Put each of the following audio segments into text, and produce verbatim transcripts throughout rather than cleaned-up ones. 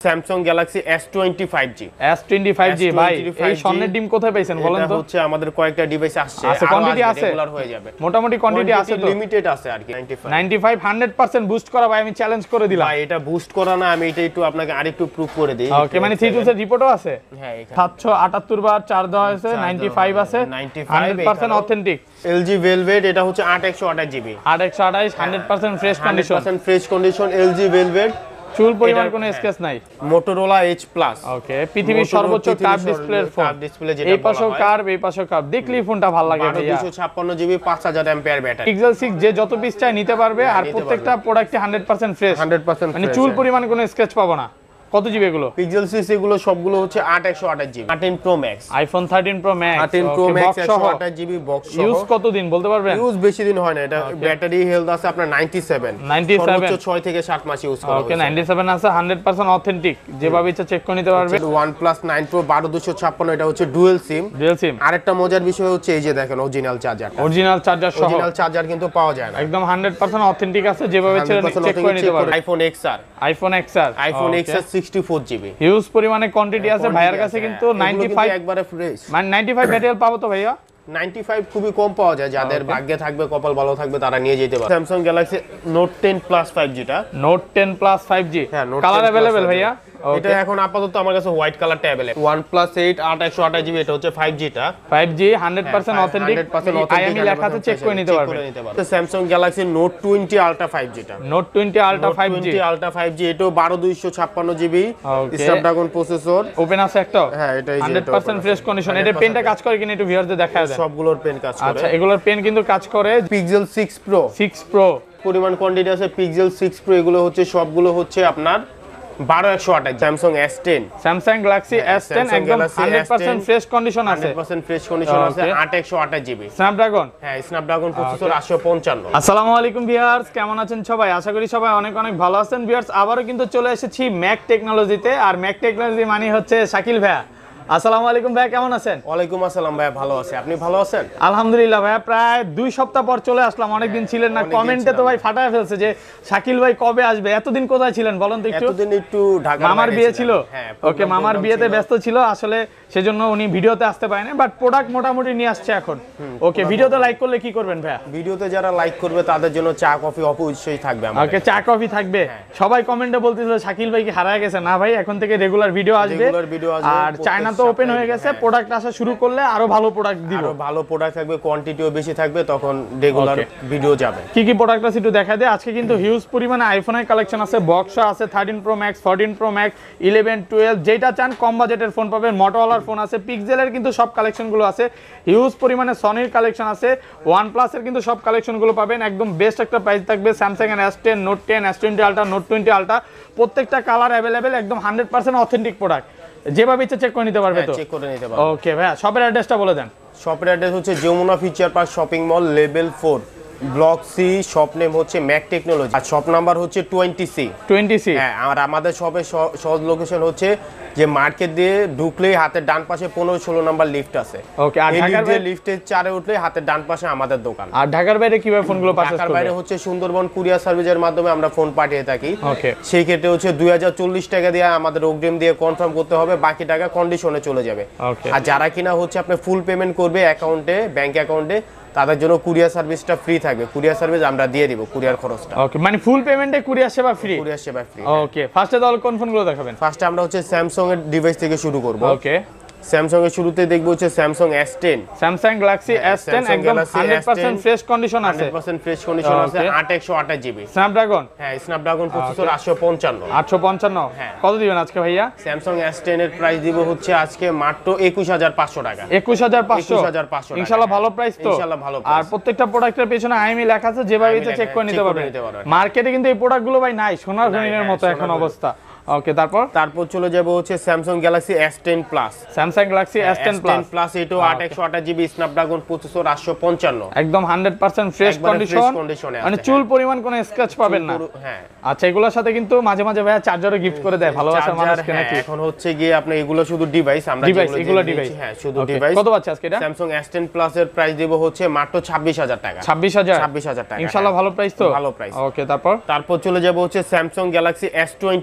Samsung Galaxy S twenty five G S twenty five G ভাই এই স্বর্ণের ডিম কোথায় পাইছেন বলেন তো? এটা হচ্ছে আমাদের কয়েকটা ডিভাইস আসছে, আছে কোয়ান্টিটি আছে, রেগুলার হয়ে যাবে, মোটামুটি কোয়ান্টিটি আছে, তো লিমিটেড আছে আর কি। Ninety five hundred percent boost করা ভাই, আমি চ্যালেঞ্জ করে দিলাম ভাই। এটা বুস্ট করা না, আমি এটা একটু আপনাকে আরেকটু প্রুফ করে দেই। ওকে, মানে থ্রি টুলস এর রিপোর্টও আছে। হ্যাঁ, এখানে সাতশো আটাত্তর বার চার্জ দেওয়া হয়েছে, নাইনটি ফাইভ আছে, hundred percent authentic. LG Velvet, এটা হচ্ছে আট একশো আঠাশ জিবি, আট একশো আঠাশ, hundred percent fresh condition, fresh condition LG Velvet, চুল পরিমাণ কোনো স্কেচ নাই। মোটরোলা এইচ প্লাস, ওকে, পৃথিবীর সর্বোচ্চ কার্ভ ডিসপ্লের ফোন, এই পাশেও কার্ভ এই পাশেও কার্ভ, দেখলেই ফোনটা ভালো লাগে ভাইয়া। দুইশো ছাপ্পান্ন জিবি, পাঁচ হাজার অ্যাম্পিয়ার ব্যাটারি, পিক্সেল সিক্স যে যত পিস চাই নিতে পারবে, আর প্রত্যেকটা প্রোডাক্টে hundred percent fresh, hundred percent মানে চুল পরিমাণ কোনো স্কেচ পাবো না। কত জিবি এগুলো? পিক্সেল সিক্স এগুলো সবগুলো হচ্ছে আট একশো আঠাশ GB, thirteen pro max, iPhone thirteen pro max, thirteen pro max একশো আঠাশ জিবি বক্স সহ। ইউজ কতদিন বলতে পারবেন? ইউজ বেশি দিন হয় না, এটা ব্যাটারি হেলথ আছে আপনার নাইনটি সেভেন, সর্বোচ্চ ছয় থেকে সাত মাস ইউজ করা ওকে, নাইনটি সেভেন আছে, হান্ড্রেড পার্সেন্ট অথেন্টিক, যেভাবে ইচ্ছা চেক করে নিতে পারবে। OnePlus নাইন প্রো বারো দুইশো ছাপ্পান্ন, এটা হচ্ছে ডুয়াল সিম, ডুয়াল সিম। আরেকটা মজার বিষয় হচ্ছে এই যে দেখেন অরিজিনাল চার্জার, অরিজিনাল চার্জার সহ, অরিজিনাল চার্জার কিন্তু পাওয়া যায় না, একদম হান্ড্রেড পার্সেন্ট অথেন্টিক আছে, যেভাবে ইচ্ছা চেক করে নিতে পারবে। IPhone XR, iPhone XR, iPhone XR sixty four GB, huge পরিমাণে কোয়ান্টিটি আছে ভাইয়ার কাছে, কিন্তু নাইনটি ফাইভ একবারে ফ্রেশ, মানে নাইনটি ফাইভ ব্যাটারি পাবো তো ভাইয়া? নাইনটি ফাইভ খুবই কম পাওয়া যায়, যাদের ভাগ্যে থাকবে, কপাল ভালো থাকবে, তারা নিয়ে যেতে পারে। Samsung Galaxy Note ten Plus five G টা, Note ten Plus five G, হ্যাঁ, কালার अवेलेबल ভাইয়া? এটা এখন আপাতত আমার কাছে হোয়াইট কালারটা अवेलेबल। OnePlus এইট আট একশো আঠাশ জিবি, এটা হচ্ছে ফাইভ জি টা, five G hundred percent authentic, IMEI লেখা আছে, চেক করে নিতে পারবে। Samsung Galaxy Note twenty Ultra five G টা, Note twenty Ultra five G, Ultra five G, এটাও বারো দুইশো ছাপ্পান্ন জিবি, স্ন্যাপড্রাগন প্রসেসর, ওপেন আছে একটা, হ্যাঁ, এটা হান্ড্রেড পার্সেন্ট ফ্রেশ কন্ডিশন। এটা পেনটা কাজ করে কিনা একটু ভিউয়ারদের দেখায় দেন। সবগুলোর পেন কাজ করে। আচ্ছা, এগুলোর পেন কিন্তু কাজ করে। Pixel six Pro, six Pro পরিমাণ কোয়ান্টিটি আছে, Pixel সিক্স Pro, এগুলো হচ্ছে সবগুলো হচ্ছে আপনার বারো একশো আঠাশ। Samsung S ten, Samsung Galaxy S ten একদম হান্ড্রেড পার্সেন্ট ফ্রেশ কন্ডিশন আছে, হান্ড্রেড পার্সেন্ট ফ্রেশ কন্ডিশন আছে, আট একশো আঠাশ জিবি, স্ন্যাপড্রাগন, হ্যাঁ, স্ন্যাপড্রাগন প্রসেসর আটশো পঞ্চান্ন। আসসালামু আলাইকুম ভিউয়ার্স, কেমন আছেন সবাই? আশা করি সবাই অনেক অনেক ভালো আছেন। ভিউয়ার্স, আবারো কিন্তু চলে এসেছি ম্যাক টেকনোলজিতে, আর ম্যাক টেকনোলজি মানে হচ্ছে শাকিল ভাইয়া। আসসালামু আলাইকুম ভাইয়া, কেমন আছেন? ওয়ালাইকুম আসসালাম ভাইয়া, ভালো আছি, আপনি ভালো আছেন? আলহামদুলিল্লাহ ভাইয়া, প্রায় দুই সপ্তাহ পর চলে আসলাম, অনেকদিন ছিলেন না। কমেন্টে তো ভাই ফাটায় ফেলছে যে শাকিল ভাই কবে আসবে, এতদিন কোথায় ছিলেন বলেন তো একটু? এতদিন একটু ঢাকা, মামার বিয়ে ছিল, হ্যাঁ, ওকে, মামার বিয়েতে ব্যস্ত ছিল আসলে, সেজন্য উনি ভিডিওতে আসতে পারেন, বাট প্রোডাক্ট মোটামুটি নিয়ে আসছে এখন। ওকে, ভিডিওতে লাইক করলে কি করবেন ভাইয়া? ভিডিওতে যারা লাইক করবে তাদের জন্য চা কফি অবশ্যই থাকবে আমাদের। ওকে, চা কফি থাকবে। সবাই কমেন্টে বলতেছিল শাকিল ভাই কি হারায় গেছে? না ভাই, এখন থেকে রেগুলার ভিডিও আসবে, আর চায়না তো ওপেন হয়ে গেছে, প্রোডাক্ট আসা শুরু করলে আরো ভালো প্রোডাক্ট দিব, আরো ভালো প্রোডাক্ট থাকবে, কোয়ান্টিটিও বেশি থাকবে, তখন রেগুলার ভিডিও যাবে। কি কি প্রোডাক্ট আছে একটু দেখা দেয়। আজকে কিন্তু হিউজ পরিমাণে আইফোনের কালেকশন আছে, বক্স আছে, thirteen pro max, fourteen pro max, eleven, twelve, যেটা চান কম বাজেটের ফোন পাবেন। মোটরোলার ফোন আছে, পিক্সেলের কিন্তু সব কালেকশনগুলো আছে, হিউজ পরিমাণে সনির কালেকশন আছে, ওয়ানপ্লাসের কিন্তু সব কালেকশনগুলো পাবেন। একদম বেস্ট একটা প্রাইস থাকবে। স্যামসাং এর S ten, note ten, S twenty ultra, note twenty ultra, প্রত্যেকটা কালার অ্যাভেলেবেল, একদম হান্ড্রেড পার্সেন্ট অথেন্টিক প্রোডাক্ট, যেভাবে ইচ্ছা চেক করে নিতে পারবে। তো চেক করে নিতে পারবে। ওকে ভাইয়া, শপের অ্যাড্রেসটা বলে দেন। শপের অ্যাড্রেস হচ্ছে Jamuna future park shopping mall, level four, block C, shop name হচ্ছে ম্যাক টেকনোলজি, আর শপ নাম্বার হচ্ছে টোয়েন্টি সি। টোয়েন্টি সি, হ্যাঁ, আর আমাদের শপের সহজ লোকেশন হচ্ছে যে মার্কেট দিয়ে ঢুকলেই হাতের ডান পাশে পনেরো ষোলো নাম্বার লিফট আছে। ওকে, আর ঢাকার বাইরে লিফটের চারে উঠলেই হাতের ডান পাশে আমাদের দোকান। আর ঢাকার বাইরে কিভাবে ফোনগুলো পারচেজ করবে? ঢাকার বাইরে হচ্ছে সুন্দরবন কুরিয়ার সার্ভিসের মাধ্যমে আমরা ফোন পাঠিয়ে থাকি। ওকে, সেই ক্ষেত্রে হচ্ছে দুই হাজার চল্লিশ টাকা দিয়ে আমাদের অগ্রিম দিয়ে কনফার্ম করতে হবে, বাকি টাকা কন্ডিশনে চলে যাবে। ওকে, আর যারা কিনা হচ্ছে আপনি ফুল পেমেন্ট করবে অ্যাকাউন্টে, ব্যাংক অ্যাকাউন্টে, তাদের জন্য কুরিয়ার সার্ভিসটা ফ্রি থাকবে। কুরিয়ার সার্ভিস আমরা দিয়ে দিব, কুরিয়ার খরচটা। ওকে, মানে ফুল পেমেন্টে কুরিয়ার সেবা ফ্রি? কুরিয়ার সেবা ফ্রি। ওকে, ফার্স্টে তাহলে কোন ফোনগুলো দেখাবেন? ফার্স্টে আমরা হচ্ছে স্যামসাং এর ডিভাইস থেকে শুরু করব। ওকে, স্যামসাং এর শুরুতে দেখব হচ্ছে Samsung S ten, Samsung Galaxy S ten, একদম হান্ড্রেড পার্সেন্ট ফ্রেশ কন্ডিশন আছে, হান্ড্রেড পার্সেন্ট ফ্রেশ কন্ডিশন আছে, আট একশো আঠাশ জিবি, স্ন্যাপড্রাগন, হ্যাঁ, স্ন্যাপড্রাগন প্রসেসর আটশো পঞ্চান্ন। আটশো পঞ্চান্ন, কত দিবেন আজকে ভাইয়া? স্যামসাং এস টেন এর প্রাইস দিব হচ্ছে আজকে মাত্র একুশ হাজার পাঁচশো টাকা। একুশ হাজার পাঁচশো, ইনশাআল্লাহ ভালো প্রাইস তো? ইনশাআল্লাহ ভালো প্রাইস। আর প্রত্যেকটা প্রোডাক্টের পেছনে আইএমই লেখা আছে, যেভাবে ইচ্ছা চেক করে নিতে পারবেন। মার্কেটে কিন্তু এই প্রোডাক্টগুলো ভাই নাই, সোনার হরিণের মতো এখন অবস্থা। ওকে, তারপর তারপর চলে যাব হচ্ছে Samsung Galaxy S ten plus, Samsung Galaxy S ten plus plus, এটাও আট একশো আঠাশ জিবি, স্ন্যাপড্রাগন প্রসেসর আটশো পঞ্চান্ন, একদম হান্ড্রেড পার্সেন্ট ফ্রেশ কন্ডিশন, মানে চুল পরিমাণ কোনো স্ক্র্যাচ পাবেন না। হ্যাঁ, আচ্ছা, এগুলোর সাথে কিন্তু মাঝে মাঝে ভাইয়া চার্জারও গিফট করে দেয় ভালোবাসার মানুষকে নাকি? এখন হচ্ছে গিয়ে আপনি এগুলো শুধু ডিভাইস, আমরা ডিভাইস, এগুলো ডিভাইস, হ্যাঁ, শুধু ডিভাইস। কত পাচ্ছে আজকে এটা? স্যামসাং এস টেন প্লাস এর প্রাইস দেব হচ্ছে মাত্র ছাব্বিশ হাজার টাকা। ছাব্বিশ হাজার, ছাব্বিশ হাজার টাকা, ইনশাআল্লাহ ভালো প্রাইস তো? ভালো প্রাইস। ওকে, তারপর তারপর চলে যাব হচ্ছে Samsung Galaxy S twenty five G,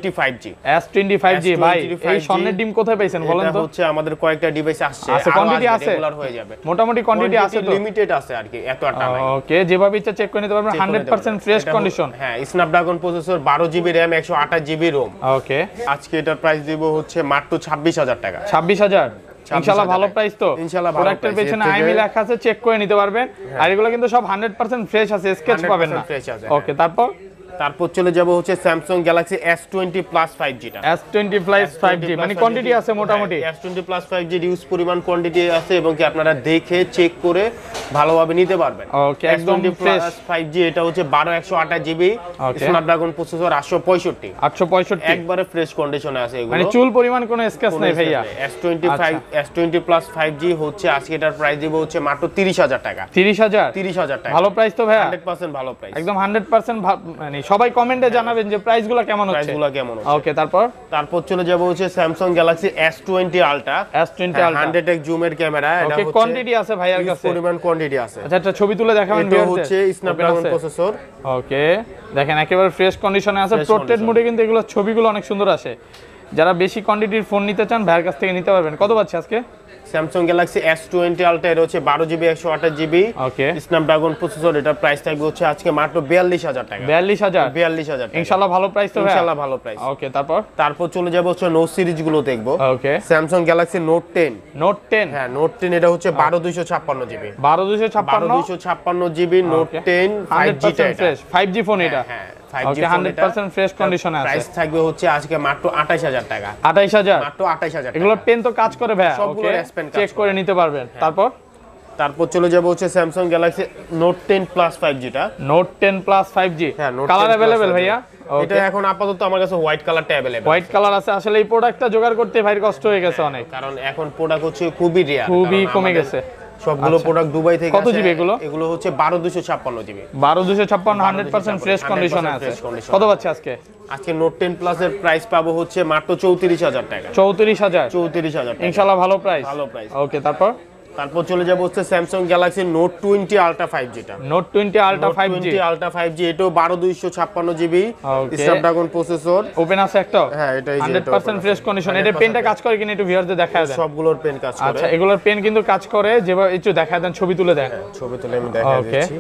S twenty five G ভাই এই স্বর্ণের ডিম কোথায় পাইছেন বলেন তো? এটা হচ্ছে আমাদের কয়েকটা ডিভাইস আসছে, আছে কোয়ান্টিটি আছে, রেগুলার হয়ে যাবে, মোটামুটি কোয়ান্টিটি আছে, তো লিমিটেড আছে আর কি, এত একটা নাই। ওকে, যেভাবে ইচ্ছা চেক করে নিতে পারবেন, হান্ড্রেড পার্সেন্ট ফ্রেশ কন্ডিশন। হ্যাঁ, স্ন্যাপড্রাগন প্রসেসর, বারো জিবি র‍্যাম, একশো আঠাশ জিবি রোম। ওকে, আজকে এটার প্রাইস দিব হচ্ছে মাত্র ছাব্বিশ হাজার টাকা। ছাব্বিশ হাজার ইনশাআল্লাহ ভালো প্রাইস তো। ইনশাআল্লাহ ভালো। প্রোডাক্টের পেছনে আইএমই লেখা আছে, চেক করে নিতে পারবেন। আর এগুলো কিন্তু সব হান্ড্রেড পার্সেন্ট ফ্রেশ আছে, স্কেচ পাবেন না। ওকে, তারপর তারপর চলে যাব হচ্ছে Samsung Galaxy S twenty plus five G টা। S twenty plus five G মানে কোয়ান্টিটি আছে মোটামুটি। S twenty plus five G use পরিমাণ কোয়ান্টিটি আছে এবং কি আপনারা দেখে চেক করে ভালোভাবে নিতে পারবেন। ওকে, একদম ফ্রেশ ফাইভ জি, এটা হচ্ছে বারো একশো আঠাশ জিবি স্ন্যাপড্রাগন প্রসেসর, আটশো পঁয়ষট্টি আটশো পঁয়ষট্টি একবারে ফ্রেশ কন্ডিশনে আছে এগুলো, মানে চুল পরিমাণ কোনো স্কেচ নাই ভাইয়া। S twenty five S twenty plus five G হচ্ছে আজকে এটার প্রাইস দিব হচ্ছে মাত্র তিরিশ হাজার টাকা। তিরিশ হাজার তিরিশ হাজার টাকা ভালো প্রাইস তো ভাইয়া, হান্ড্রেড পার্সেন্ট ভালো প্রাইস, একদম হান্ড্রেড পার্সেন্ট। মানে সবাই কমেন্টে জানাবেন যে প্রাইসগুলো কেমন হচ্ছে, প্রাইসগুলো কেমন হচ্ছে। ওকে, তারপর তারপর চলে যাব হচ্ছে Samsung Galaxy S twenty ultra. S twenty ultra hundred X জুমের ক্যামেরা, এটা হচ্ছে কোয়ান্টিটি আছে ভাইয়ার কাছে, পরিমাণ কোয়ান্টিটি আছে। আচ্ছা, একটা ছবি তুলে দেখাবেন। এটা হচ্ছে স্ন্যাপড্রাগন প্রসেসর। ওকে, দেখেন একেবারে ফ্রেশ কন্ডিশনে আছে, পোর্ট্রেট মোডে কিন্তু এগুলো ছবিগুলো অনেক সুন্দর আসে। যারা বেশি কোয়ান্টিটির ফোন নিতে চান ভাইয়ের কাছ থেকে নিতে পারবেন। কত পাচ্ছি আজকে Samsung Galaxy S twenty ultra? এটা হচ্ছে বারো জিবি একশো আঠাশ জিবি ওকে স্ন্যাপড্রাগন প্রসেসর, এটা প্রাইস থাকবে হচ্ছে আজকে মাত্র বিয়াল্লিশ হাজার টাকা। বিয়াল্লিশ হাজার বিয়াল্লিশ হাজার ইনশাআল্লাহ ভালো প্রাইস তো, ইনশাআল্লাহ ভালো প্রাইস। ওকে, তারপর তারপর চলে যাব হচ্ছে নোট সিরিজ গুলো দেখবো। Okay, Samsung Galaxy note ten. Note ten, হ্যাঁ নোট টেন, এটা হচ্ছে বারো দুইশো ছাপ্পান্ন জিবি বারো দুইশো ছাপ্পান্ন বারো দুইশো ছাপ্পান্ন GB note ten five G টা, ফাইভ জি ফোন এটা। হ্যাঁ, ওকে, হান্ড্রেড পার্সেন্ট ফ্রেশ কন্ডিশনে আছে। প্রাইস থাকবে হচ্ছে আজকে মাত্র আঠাশ হাজার টাকা। আঠাশ হাজার মাত্র আঠাশ হাজার। এগুলো পেন তো কাজ করে ভাই, সবগুলো ওকে, S Pen কাজ চেক করে নিতে পারবেন। তারপর তারপর চলে যাব হচ্ছে Samsung Galaxy note ten plus five G টা। Note ten plus five G হ্যাঁ, কালার अवेलेबल ভাইয়া? এটা এখন আপাতত আমার কাছে হোয়াইট কালারটা अवेलेबल। হোয়াইট কালার আছে। আসলে এই প্রোডাক্টটা জোগাড় করতে ভাইয়ের কষ্ট হয়ে গেছে অনেক, কারণ এখন প্রোডাক্ট হচ্ছে খুবই রেয়ার, খুবই কমে গেছে। সবগুলো প্রোডাক্ট দুবাই থেকে কত জিবি এগুলো? এগুলো হচ্ছে বারো দুইশো ছাপ্পান্ন জিবি বারো দুইশো ছাপ্পান্ন হান্ড্রেড পার্সেন্ট ফ্রেশ কন্ডিশনে আছে। কত পাচ্ছে আজকে? আজকে নোট টেন প্লাস এর প্রাইস পাবো হচ্ছে মাত্র চৌত্রিশ হাজার টাকা। চৌত্রিশ হাজার চৌত্রিশ হাজার ইনশাআল্লাহ ভালো প্রাইস, ভালো প্রাইস। ওকে, তারপর তারপর চলে যাব হচ্ছে Samsung Galaxy note twenty ultra five G টা। Note twenty ultra five G ultra five G, এটাও বারো দুইশো ছাপ্পান্ন GB okay, Snapdragon processor, open আছে একটা। হ্যাঁ, এটা হান্ড্রেড পার্সেন্ট ফ্রেশ কন্ডিশন। এটা পেনটা কাজ করে কিনা একটু ভিউয়ারদের দেখায় দেন। সবগুলোর পেন কাজ করে। আচ্ছা, এগুলোর পেন কিন্তু কাজ করে, যেভাবে একটু দেখায় দেন, ছবি তুলে দেন। ছবি তুলে আমি দেখাই দিচ্ছি।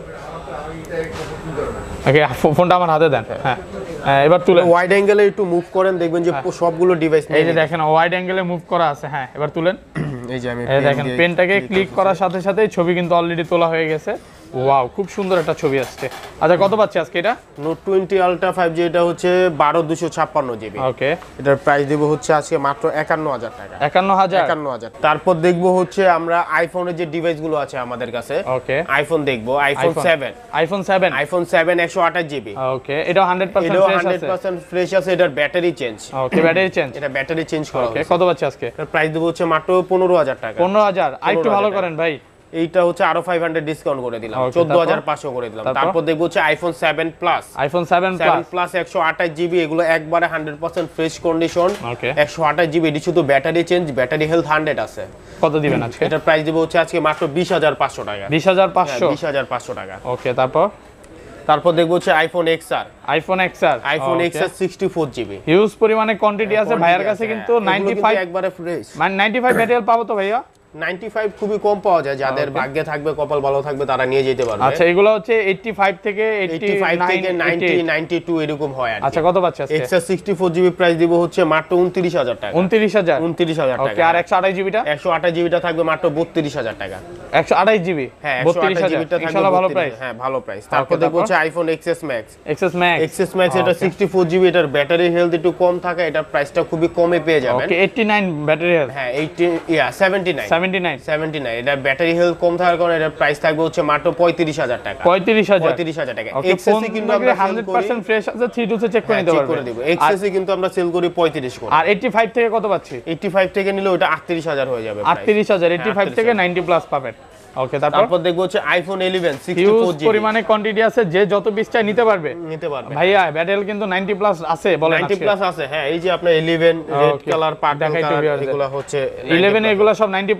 ওকে, ফোনটা আমার হাতে দেন। হ্যাঁ, এবার তুলে ওয়াইড অ্যাঙ্গেলে একটু মুভ করেন, দেখবেন যে সবগুলো ডিভাইস এই যে দেখেন ওয়াইড অ্যাঙ্গেলে মুভ করা আছে। হ্যাঁ, এবার তুলেন। এই যে আমি এই দেখেন পেনটাকে ক্লিক করার সাথে সাথে ছবি কিন্তু অলরেডি তোলা হয়ে গেছে। ওয়াও, খুব সুন্দর একটা ছবি আসছে। আচ্ছা, কত পাচ্ছে আজকে এটা? Note twenty ultra five G, এটা হচ্ছে বারো দুইশো ছাপ্পান্ন জিবি ওকে, এটার প্রাইস দেব হচ্ছে আজকে মাত্র একান্ন হাজার টাকা। একান্ন হাজার একান্ন হাজার। তারপর দেখবো হচ্ছে আমরা আইফোনের যে ডিভাইস গুলো আছে আমাদের কাছে। ওকে, আইফোন দেখবো, iPhone seven. IPhone seven iPhone seven একশো আঠাশ জিবি ওকে, এটা হান্ড্রেড পার্সেন্ট এটাও ফ্রেশ আছে। হান্ড্রেড পার্সেন্ট ফ্রেশ আছে। এটার battery change. Okay, battery change. এটা ব্যাটারি চেঞ্জ করা ওকে, হয়েছে। কত পাচ্ছে আজকে? এর প্রাইস দেব হচ্ছে মাত্র পনেরো হাজার টাকা। পনেরো হাজার। আরেকটু ভালো করেন ভাই। এইটা হচ্ছে আরো পাঁচশো ডিসকাউন্ট করে দিলাম, চোদ্দ হাজার পাঁচশো করে দিলাম। তারপর দেখবো হচ্ছে iPhone seven plus. IPhone seven plus plus একশো আঠাশ জিবি, এগুলো একবারে hundred percent fresh condition. Okay, একশো আঠাশ জিবি, এটি শুধু battery change, battery health hundred আছে। কত দিবেন আজকে? এটার প্রাইস দেব হচ্ছে আজকে মাত্র বিশ হাজার পাঁচশো টাকা। বিশ হাজার পাঁচশো বিশ হাজার পাঁচশো টাকা। ওকে, তারপর তারপর দেখবো হচ্ছে iPhone XR. IPhone XR iPhone XR sixty four GB, huge পরিমাণে কোয়ান্টিটি আছে ভাইয়ার কাছে, কিন্তু নাইনটি ফাইভ একবারে ফ্রেশ। মানে নাইনটি ফাইভ ব্যাটারি পাবো তো ভাইয়া? নাইনটি ফাইভ খুবই কম পাওয়া যায়, যাদের ভাগ্যে থাকবে, কপাল ভালো থাকবে, তারা নিয়ে যেতে পারবে। আচ্ছা, এগুলো হচ্ছে এইটটি ফাইভ থেকে এইটটি ফাইভ থেকে নাইনটি, নাইনটি টু এরকম হয়। আচ্ছা, কত পাচ্ছে আজকে? XR sixty four GB price দিব হচ্ছে মাত্র উনত্রিশ হাজার টাকা। উনত্রিশ হাজার উনত্রিশ হাজার টাকা। ওকে, আর একশো আঠাশ জিবিটা? একশো আঠাশ জিবিটা থাকবে মাত্র বত্রিশ হাজার টাকা। একশো আঠাশ জিবি, হ্যাঁ, বত্রিশ হাজার। ইনশাআল্লাহ ভালো প্রাইস। হ্যাঁ, ভালো প্রাইস। তারপর দেখবো হচ্ছে iPhone XS max. XS max, XS max এটা সিক্সটি ফোর জিবি, এটার ব্যাটারি হেলথ একটু কম থাকে, এটার প্রাইসটা খুবই কমে পেয়ে যাবেন। Okay, eighty nine battery health. হ্যাঁ, eighty yeah seventy nine, seventy nine, seventy nine. এটা ব্যাটারি হেলথ কম থাকার কারণে এটার প্রাইস থাকবে হচ্ছে মাত্র পঁয়ত্রিশ হাজার টাকা। পঁয়ত্রিশ হাজার, পঁয়ত্রিশ হাজার টাকা। ওকে, এক্সএসি কিন্তু আমরা হান্ড্রেড পার্সেন্ট ফ্রেশ আছে, থ্রি টু চেক করে নিতে পারবেন। এক্সএসি কিন্তু আমরা সেল করি পঁয়ত্রিশ করে। আর এইটটি ফাইভ থেকে কত পাচ্ছি? এইটটি ফাইভ থেকে নিলে ওটা আটত্রিশ হাজার হয়ে যাবে। আটত্রিশ হাজার, এইটটি ফাইভ থেকে নাইনটি প্লাস পাবেন। ওকে, তারপর দেখবো হচ্ছে iPhone eleven sixty four GB, পরিমাণে কোয়ান্টিটি আছে, যে যত পিস চাই নিতে পারবে, নিতে পারবে ভাইয়া। ব্যাটারি কিন্তু নাইনটি প্লাস আছে, বলেন নাইনটি প্লাস আছে। হ্যাঁ, এই যে আপনার eleven red colour purple colour, এগুলো হচ্ছে ইলেভেন, এগুলো সব নাইনটি প্লাস।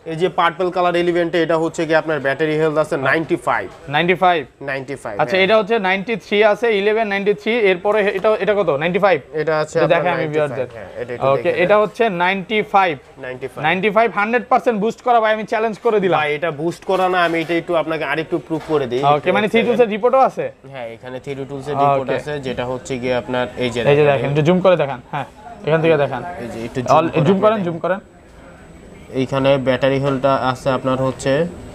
এই যে পার্পল কালার ইলেভেনটা এটা হচ্ছে কি আপনার ব্যাটারি হেলথ আছে ninety five ninety five ninety five. আচ্ছা এটা হচ্ছে নাইনটি থ্রি আছে ইলেভেন নাইনটি থ্রি, এরপরে এটা এটা কত নাইনটি ফাইভ? এটা আছে দেখেন আমি ভিউয়ারদের। ওকে এটা হচ্ছে ninety five ninety five hundred percent boost করা ভাই, আমি চ্যালেঞ্জ করে দিলাম ভাই। এটা বুস্ট করা না, আমি এটা একটু আপনাকে আরেকটু প্রুফ করে দেই। ওকে মানে থ্রি টুলস এর রিপোর্টও আছে? হ্যাঁ এখানে থ্রি টুলস এর রিপোর্ট আছে, যেটা হচ্ছে কি আপনার এই যে এই যে দেখেন একটু জুম করে দেখান। হ্যাঁ এখান থেকে দেখান, এই যে একটু জুম করেন জুম করেন। এইখানে ব্যাটারি হেলথটা আছে আপনার হচ্ছে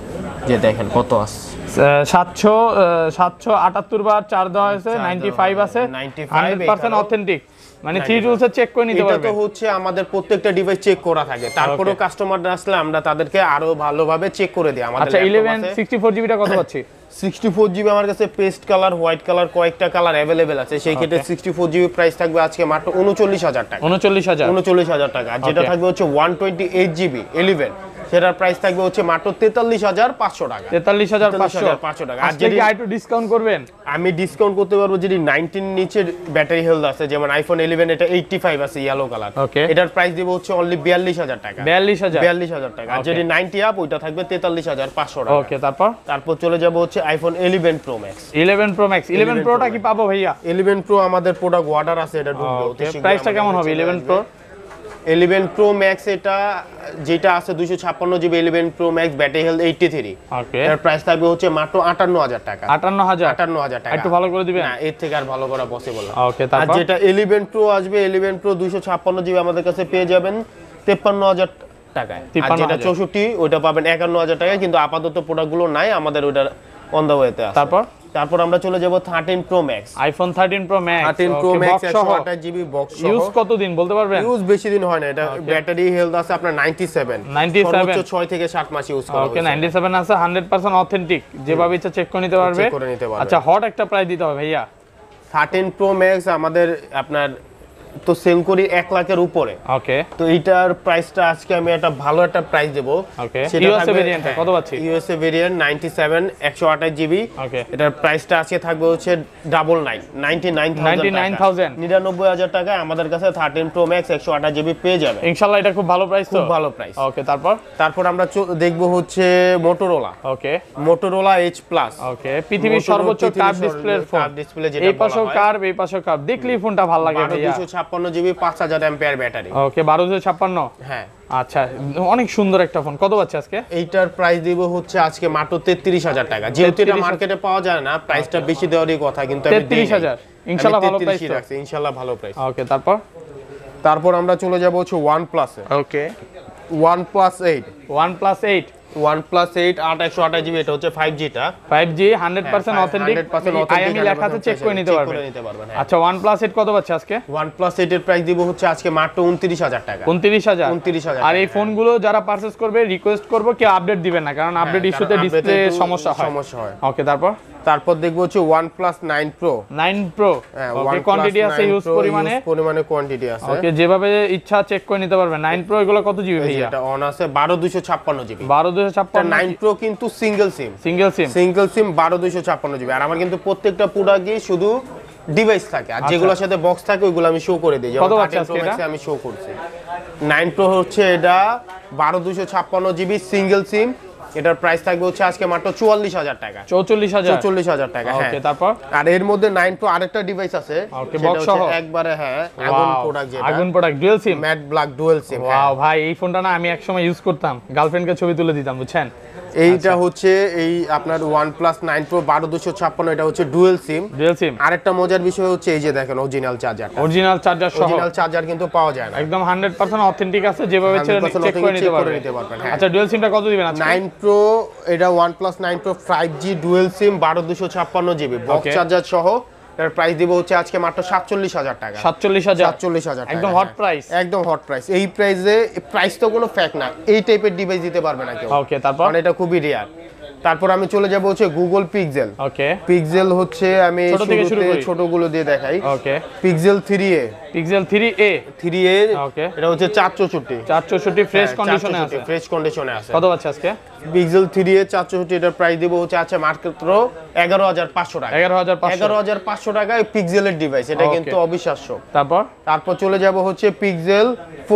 যে দেখেন কত আছে, সাতশো সাতশো আটাত্তর বার চার দেওয়া হয়েছে, নাইনটি ফাইভ আছে, হান্ড্রেড পার্সেন্ট অথেন্টিক। মানে থ্রি টুলস চেক করে নিতে পারবেন। এটা তো হচ্ছে আমাদের প্রত্যেকটা ডিভাইস চেক করা থাকে, তারপরেও কাস্টমাররা আসলে আমরা তাদেরকে আরো ভালোভাবে চেক করে দিই। আমাদের আচ্ছা ইলেভেন সিক্সটি ফোর জিবি টা কত পাচ্ছি? সিক্সটি ফোর জিবি আমার কাছে পেস্ট কালার, হোয়াইট কালার, কয়েকটা কালার অ্যাভেলেবেল আছে। সেই ক্ষেত্রে সিক্সটি ফোর জিবি প্রাইস থাকবে আজকে মাত্র উনচল্লিশ হাজার টাকা। উনচল্লিশ হাজার উনচল্লিশ হাজার টাকা। আর যেটা থাকবে হচ্ছে one twenty eight GB eleven, সেটার প্রাইস থাকবে হচ্ছে মাত্র তেতাল্লিশ হাজার পাঁচশো টাকা। তেতাল্লিশ হাজার পাঁচশো টাকা। আর যদি একটু ডিসকাউন্ট করবেন? আমি ডিসকাউন্ট করতে পারবো যদি নাইনটিন নিচের ব্যাটারি হেলথ আছে, যেমন আইফোন ইলেভেন এটা এইটটি ফাইভ আছে ইয়েলো কালার, এটার প্রাইস দিব হচ্ছে অনলি বিয়াল্লিশ হাজার টাকা। বিয়াল্লিশ হাজার বিয়াল্লিশ হাজার টাকা। আর যদি নাইনটি আপ ওইটা থাকবে তেতাল্লিশ হাজার পাঁচশো টাকা। ওকে তারপর তারপর চলে যাব হচ্ছে iPhone eleven pro max. Eleven pro max eleven প্রোটা কি পাবো ভাইয়া? ইলেভেন প্রো আমাদের প্রোডাক্ট অর্ডার আছে, এটা ঢুকবে। প্রাইসটা কেমন হবে eleven pro? Eleven pro max এটা যেটা আছে দুইশো ছাপ্পান্ন GB eleven pro max battery health eighty three, okay এর প্রাইস থাকবে হচ্ছে মাত্র আটান্ন হাজার টাকা। আটান্ন হাজার আটান্ন হাজার টাকা। একটু ভালো করে দিবেন? না এর থেকে আর ভালো করা পসিবল না। ওকে আর যেটা ইলেভেন প্রো আসবে, ইলেভেন প্রো দুইশো ছাপ্পান্ন জিবি আমাদের কাছে পেয়ে যাবেন তেপ্পান্ন হাজার টাকায়। আর যেটা চৌষট্টি ওইটা পাবেন একান্ন হাজার টাকায়, কিন্তু আপাতত প্রোডাক্টগুলো নাই আমাদের, ওইটা অন দ্য ওয়েতে আছে। তারপর তারপর আমরা চলে যাব thirteen pro max. IPhone thirteen pro max. Thirteen pro max একশো আঠাশ জিবি বক্স সহ। ইউজ কতদিন বলতে পারবেন? ইউজ বেশি দিন হয় না, এটা ব্যাটারি হেলথ আছে আপনার নাইনটি সেভেন, সর্বোচ্চ ছয় থেকে সাত মাস ইউজ করা ওকে নাইনটি সেভেন আছে, হান্ড্রেড পার্সেন্ট অথেন্টিক, যেভাবে ইচ্ছা চেক করে নিতে পারবে। আচ্ছা হট একটা প্রাইস দিতে হবে ভাইয়া। থার্টিন প্রো ম্যাক্স আমাদের আপনার তো সেল করি এক লাখের উপরে। ওকে তো এইটার প্রাইসটা আজকে আমি একটা ভালো একটা প্রাইস দেব। ওকে ইউএসএ ভেরিয়েন্ট কত পাচ্ছি? ইউএসএ ভেরিয়েন্ট নাইনটি সেভেন একশো আঠাশ জিবি। ওকে এটার প্রাইসটা আজকে থাকবে হচ্ছে double nine ninety nine thousand, নিরানব্বই হাজার টাকায় আমাদের কাছে থার্টিন প্রো ম্যাক্স একশো আঠাশ জিবি পেয়ে যাবে ইনশাআল্লাহ। এটা খুব ভালো প্রাইস, তো খুব ভালো প্রাইস। ওকে তারপর তারপর আমরা দেখব হচ্ছে Motorola. Okay Motorola edge plus. Okay পৃথিবীর সর্বোচ্চ কার্ভ ডিসপ্লের ফোন। কার্ভ ডিসপ্লে যেটা এই পাশেও কার্ভ এই পাশেও কার্ভ, দেখলেই ফোনটা ভালো লাগে ভাইয়া। দুইশো ছাপ্পান্ন জিবি পাঁচ হাজার অ্যাম্পিয়ার ব্যাটারি। ওকে বারোশো ছাপ্পান্ন। হ্যাঁ আচ্ছা অনেক সুন্দর একটা ফোন। কত পাচ্ছে আজকে? এইটার প্রাইস দিব হচ্ছে আজকে মাত্র তেত্রিশ হাজার টাকা। যেহেতু এটা মার্কেটে পাওয়া যায় না, প্রাইসটা বেশি দেওয়ারই কথা, কিন্তু আমি তেত্রিশ হাজার ইনশাআল্লাহ ভালো প্রাইস রাখছি, ইনশাআল্লাহ ভালো প্রাইস। ওকে তারপর তারপর আমরা চলে যাব হচ্ছে OnePlus এ। Okay OnePlus eight. OnePlus eight OnePlus eight আট একশো আঠাশ জিবি, এটা হচ্ছে ফাইভ জি টা। Five G hundred percent authentic, IMEI লেখা আছে, চেক করে নিতে পারবেন। আচ্ছা OnePlus এইট কত পাচ্ছে আজকে? OnePlus এইট এর প্রাইস দিব হচ্ছে আজকে মাত্র উনত্রিশ হাজার টাকা। উনত্রিশ হাজার উনত্রিশ হাজার। আর এই ফোনগুলো যারা পারচেজ করবে রিকোয়েস্ট করব কি আপডেট দিবেন না, কারণ আপডেট ইস্যুতে ডিসপ্লে সমস্যা হয় সমস্যা হয়। ওকে তারপর তারপর দেখবো হচ্ছে OnePlus nine pro. Nine pro okay quantity আছে, ইউজ পরিমাণে পরিমাণে কোয়ান্টিটি আছে। ওকে যেভাবে ইচ্ছা চেক করে নিতে পারবেন। নাইন প্রো এগুলো কত জিবি ভাইয়া? এটা অন আছে বারো দুইশো ছাপ্পান্ন জিবি। বারো দুইশো ছাপ্পান্ন। নাইন প্রো কিন্তু single SIM, single SIM single SIM বারো দুইশো ছাপ্পান্ন জিবি। আর আমার কিন্তু প্রত্যেকটা প্রোডাক্টই শুধু ডিভাইস থাকে, আর যেগুলোর সাথে বক্স থাকে ওইগুলো আমি শো করে দিই। কত পাচ্ছেন আজকে? আমি শো করছি নাইন প্রো হচ্ছে এটা বারো দুইশো ছাপ্পান্ন জিবি সিঙ্গেল সিম, এটার প্রাইস থাকবে হচ্ছে আজকে মাত্র চুয়াল্লিশ হাজার টাকা। চৌচল্লিশ হাজার চৌচল্লিশ হাজার টাকা। ওকে তারপর আর এর মধ্যে নাইন প্রো আরেকটা ডিভাইস আছে, ওকে বক্স সহ একবারে। হ্যাঁ আগুন প্রোডাক্ট, যেটা আগুন product dual SIM, matte black dual SIM. Wow ভাই এই ফোনটা না আমি একসময় ইউজ করতাম, গার্লফ্রেন্ডকে ছবি তুলে দিতাম বুঝছেন। এইটা হচ্ছে এই আপনার OnePlus নাইন প্রো বারো দুইশো ছাপ্পান্ন, এটা হচ্ছে ডুয়াল সিম। Dual SIM. আরেকটা মজার বিষয় হচ্ছে এই যে দেখেন অরিজিনাল চার্জার। অরিজিনাল চার্জার সহ। অরিজিনাল চার্জার কিন্তু পাওয়া যায় না, একদম হান্ড্রেড পার্সেন্ট অথেন্টিক আছে, যেভাবে চেক করে নিতে পারবেন। আচ্ছা ডুয়াল সিমটা কত দিবেন আজকে? নাইন প্রো এটা OnePlus nine pro five G dual sim বারো দুইশো ছাপ্পান্ন জিবি বক্স চার্জার সহ, এর প্রাইস দিব হচ্ছে আজকে মাত্র সাতচল্লিশ হাজার টাকা। সাতচল্লিশ হাজার সাতচল্লিশ হাজার একদম হট প্রাইস, একদম হট প্রাইস। এই প্রাইসে, প্রাইস তো কোনো ফ্যাক্ট না, এই টাইপের ডিভাইস দিতে পারবে না কেউ। ওকে তারপর মানে এটা খুবই রেয়ার। তারপর আমি চলে যাব হচ্ছে গুগল পিক্সেল। ওকে পিক্সেল হচ্ছে আমি শুরুতে ছোটগুলো দিয়ে দেখাই। Okay Pixel three A. Pixel three A. Three A okay এটা হচ্ছে চার চৌষট্টি। চার চৌষট্টি ফ্রেশ কন্ডিশনে আছে, ফ্রেশ কন্ডিশনে আছে। কত আছে আজকে? পিক্সেল থ্রি এ চার চৌষট্টি, এটার প্রাইস দেব হচ্ছে আছে মাত্র এগারো হাজার পাঁচশো টাকা। এগারো হাজার পাঁচশো এগারো হাজার পাঁচশো টাকায় পিক্সেলের ডিভাইস, এটা কিন্তু অবিশ্বাস্য। তারপর তারপর চলে যাব হচ্ছে Pixel four.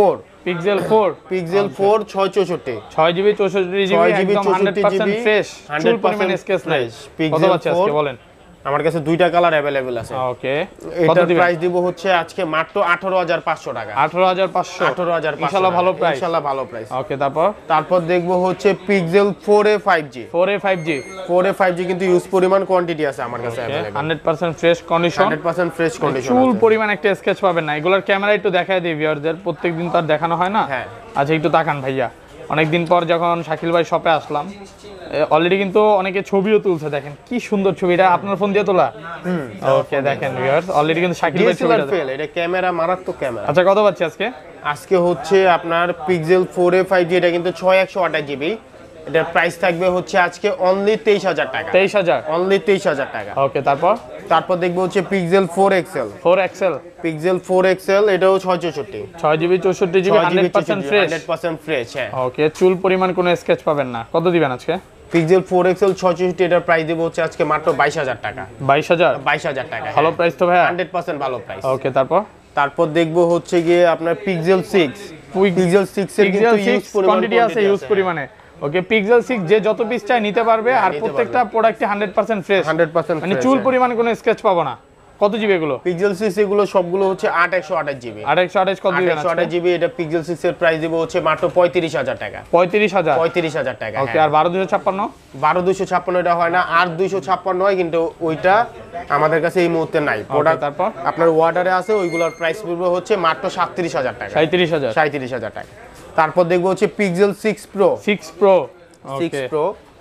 Pixel four Pixel four ছয় চৌষট্টি ছয় জিবি চৌষট্টি জিবি একদম হান্ড্রেড পার্সেন্ট ফ্রেশ চুল পরিমাণ স্কেচ নাই কত পাচ্ছেন আজকে বলেন আমার কাছে দুইটা কালার अवेलेबल আছে ওকে এটার প্রাইস দিব হচ্ছে আজকে মাত্র আঠারো হাজার পাঁচশো টাকা আঠারো হাজার পাঁচশো আঠারো হাজার ইনশাআল্লাহ ভালো প্রাইস ইনশাআল্লাহ ভালো প্রাইস ওকে তারপর তারপর দেখব হচ্ছে Pixel four A five G four A five G four A five G কিন্তু ইউজ পরিমাণ কোয়ান্টিটি আছে আমার কাছে available hundred percent fresh condition hundred percent fresh condition চুল পরিমাণ একটা স্কেচ পাবেন না এগুলোর ক্যামেরা একটু দেখায় দিই ভিউয়ারদের প্রত্যেকদিন তো আর দেখানো হয় না হ্যাঁ আচ্ছা একটু তাকান ভাইয়া অনেকদিন পর যখন শাকিল ভাই শপে আসলাম অলরেডি কিন্তু অনেকে ছবিও তুলছে দেখেন কি সুন্দর ছবিটা আপনার ফোন দিয়ে তোলা হুম ওকে দেখেন ভিউয়ার্স অলরেডি কিন্তু শাকিল ভাই ছবিটা ফেল এটা ক্যামেরা মারাত্মক ক্যামেরা আচ্ছা কত পাচ্ছি আজকে আজকে হচ্ছে আপনার Pixel four A five G এটা কিন্তু ছয় একশো আঠাশ জিবি এটার প্রাইস থাকবে হচ্ছে আজকে অনলি তেইশ হাজার টাকা তেইশ হাজার অনলি তেইশ হাজার টাকা ওকে তারপর তারপর দেখবো হচ্ছে Pixel four XL four XL Pixel four XL এটাও ছয় চৌষট্টি ছয় জিবি চৌষট্টি GB hundred percent fresh hundred percent fresh হ্যাঁ ওকে চুল পরিমাণ কোনো স্কেচ পাবেন না কত দিবেন আজকে পিক্সেল ফোর এক্সেল ছয় চৌষট্টি এটার প্রাইস দেবো হচ্ছে আজকে মাত্র বাইশ হাজার টাকা বাইশ হাজার বাইশ হাজার টাকা ভালো প্রাইস তো ভাই হান্ড্রেড পার্সেন্ট ভালো প্রাইস ওকে তারপর তারপর দেখবো হচ্ছে গিয়ে আপনার পিক্সেল সিক্স পিক্সেল সিক্স এর কিন্তু ইউজ কোয়ান্টিটি আছে ইউজ পরিমাণে ওকে পিক্সেল সিক্স যে যত পিস চাই নিতে পারবে আর প্রত্যেকটা প্রোডাক্টে hundred percent fresh hundred percent মানে চুল পরিমাণ কোনো স্কেচ পাবো না কত জিবি এগুলো পিক্সেল সিক্স এগুলো সবগুলো হচ্ছে আট একশো আঠাশ জিবি আট একশো আঠাশ কত দিবেন একশো আঠাশ জিবি এটা পিক্সেল সিক্স এর প্রাইস দিব হচ্ছে মাত্র পঁয়ত্রিশ হাজার টাকা পঁয়ত্রিশ হাজার পঁয়ত্রিশ হাজার টাকা ওকে আর বারো দুশো ছাপ্পান্ন বারো দুশো ছাপ্পান্ন এটা হয় না আর দুইশো ছাপ্পান্ন হয় কিন্তু ওইটা আমাদের কাছে এই মুহূর্তে নাই প্রোডাক্ট তারপর আপনার অর্ডারে আছে ওইগুলোর প্রাইস পড়বে হচ্ছে মাত্র সাঁত্রিশ হাজার টাকা সাঁত্রিশ হাজার সাঁত্রিশ হাজার টাকা তারপর দেখবো হচ্ছে Pixel six pro six pro six pro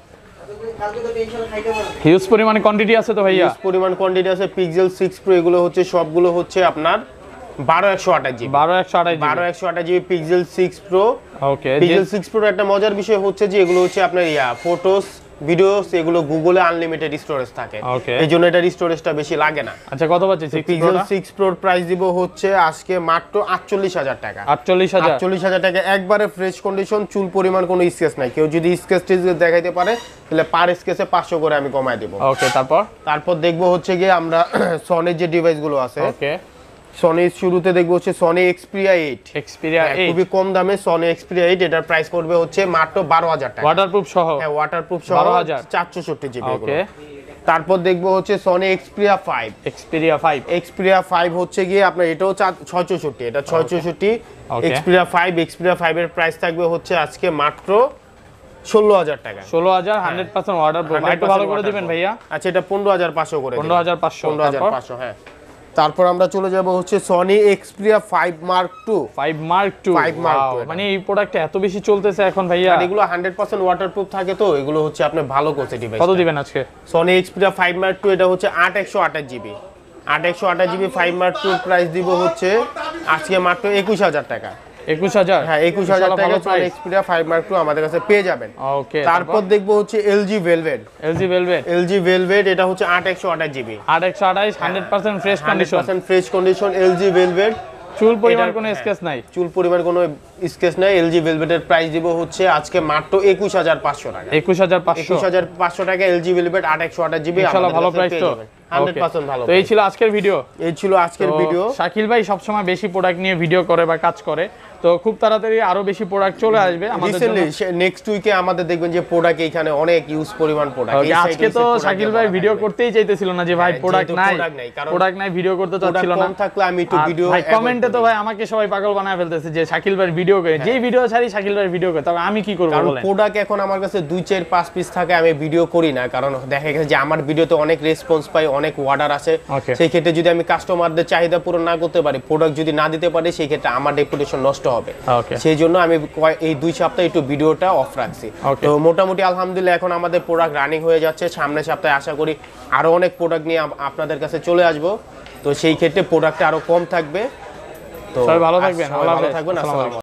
huge পরিমাণ কোয়ান্টিটি আছে তো ভাইয়া হিউজ পরিমাণ কোয়ান্টিটি আছে পিক্সেল সিক্স প্রো এগুলো হচ্ছে সবগুলো হচ্ছে আপনার বারো একশো আঠাশ জিবি বারো একশো আঠাশ বারো একশো আঠাশ GB Pixel six pro okay Pixel six pro একটা মজার বিষয় হচ্ছে যে এগুলো হচ্ছে আপনার ইয়া ফটোস ভিডিওস এগুলো গুগলে আনলিমিটেড স্টোরেজ থাকে এই জন্য এটার স্টোরেজটা বেশি লাগে না আচ্ছা কত পাচ্ছি পিক্সেল সিক্স প্রোর প্রাইস দিব হচ্ছে আজকে মাত্র আটচল্লিশ হাজার টাকা আটচল্লিশ হাজার আটচল্লিশ হাজার টাকা একবারে ফ্রেশ কন্ডিশন চুল পরিমাণ কোনো স্কেচ নাই কেউ যদি স্কেচ টিস দেখাইতে পারে তাহলে পার স্কেচে পাঁচশো করে আমি কমায় দেব ওকে তারপর তারপর দেখবো হচ্ছে গিয়ে আমরা সনির যে ডিভাইস গুলো আছে ওকে সনি শুরুতে দেখবো হচ্ছে Sony Xperia eight Xperia eight খুবই কম দামে সনি এক্সপিরিয়া এইট এটার প্রাইস পড়বে হচ্ছে মাত্র বারো হাজার টাকা ওয়াটারপ্রুফ সহ হ্যাঁ ওয়াটারপ্রুফ সহ বারো হাজার চারশো ষাট জিবি ওকে তারপর দেখবো হচ্ছে Sony Xperia five Xperia five Xperia five হচ্ছে গিয়ে আপনার এটাও ছয় চৌষট্টি এটা ছয় চৌষট্টি এক্সপিরিয়া ফাইভ এক্সপিরিয়া ফাইভ এর প্রাইস থাকবে হচ্ছে আজকে মাত্র ষোলো হাজার টাকা ষোলো হাজার হান্ড্রেড পার্সেন্ট ওয়াটারপ্রুফ একটু ভালো করে দিবেন ভাইয়া আচ্ছা এটা পনেরো হাজার পাঁচশো করে পনেরো হাজার পাঁচশো পনেরো হাজার পাঁচশো হ্যাঁ তারপর আমরা চলে যাব হচ্ছে Sony Xperia five mark two five mark two five mark two মানে এই প্রোডাক্ট এত বেশি চলতেছে এখন ভাইয়া এগুলো হান্ড্রেড পার্সেন্ট ওয়াটারপ্রুফ থাকে তো এগুলো হচ্ছে আপনি ভালো করছে ডিভাইস কত দিবেন আজকে Sony Xperia five mark two এটা হচ্ছে আট একশো আঠাশ জিবি আট একশো আঠাশ GB five mark two price দিব হচ্ছে আজকে মাত্র একুশ হাজার টাকা একুশ হাজার হ্যাঁ একুশ হাজার টাকা Sony Xperia five mark two আমাদের কাছে পেয়ে যাবেন ওকে তারপর দেখবো হচ্ছে LG Velvet LG Velvet LG Velvet এটা হচ্ছে আট একশো আঠাশ জিবি আট একশো আঠাশ hundred percent fresh condition fresh condition LG Velvet চুল পরিমাণ কোনো স্কেচ নাই চুল পরিমাণ কোনো স্কেচ নাই এলজি ভেলভেটের প্রাইস দিব হচ্ছে আজকে মাত্র একুশ হাজার পাঁচশো টাকা একুশ হাজার পাঁচশো একুশ হাজার পাঁচশো টাকা এলজি ভেলভেট আট একশো আঠাশ জিবি ইনশাআল্লাহ ভালো প্রাইস তো হান্ড্রেড পার্সেন্ট ভালো তো এই ছিল আজকের ভিডিও এই ছিল আজকের ভিডিও শাকিল ভাই সবসময় বেশি প্রোডাক্ট নিয়ে ভিডিও করে বা কাজ করে তো খুব তাড়াতাড়ি আরো বেশি প্রোডাক্ট চলে আসবে আমাদের জন্য নেক্সট উইকে আমাদের দেখবেন যে প্রোডাক্ট এখানে অনেক ইউজ পরিমাণ প্রোডাক্ট আজকে তো শাকিল ভাই ভিডিও করতেই চাইতেছিল না যে ভাই প্রোডাক্ট নাই প্রোডাক্ট নাই ভিডিও করতে চাচ্ছিল না কম থাকলে আমি একটু ভিডিও ভাই কমেন্টে তো ভাই আমাকে সবাই পাগল বানায় ফেলতেছে যে শাকিল ভাই ভিডিও করে যেই ভিডিও ছাড়ি শাকিল ভাই ভিডিও করে তবে আমি কি করব বলেন প্রোডাক্ট এখন আমার কাছে দুই চার পাঁচ পিস থাকে আমি ভিডিও করি না কারণ দেখা গেছে যে আমার ভিডিওতে অনেক রেসপন্স পাই অনেক অর্ডার আসে সেই ক্ষেত্রে যদি আমি কাস্টমারদের চাহিদা পূরণ না করতে পারি প্রোডাক্ট যদি না দিতে পারি সেই ক্ষেত্রে আমার রেপুটেশন নষ্ট হবে সেই জন্য আমি এই দুই সপ্তাহে একটু ভিডিওটা অফ রাখছি তো মোটামুটি আলহামদুলিল্লাহ এখন আমাদের প্রোডাক্ট রানিং হয়ে যাচ্ছে সামনের সপ্তাহে আশা করি আরো অনেক প্রোডাক্ট নিয়ে আপনাদের কাছে চলে আসবো তো সেই ক্ষেত্রে প্রোডাক্টটা আরো কম থাকবে তো সবাই ভালো থাকবেন ভালো থাকবেন আসসালামু আলাইকুম।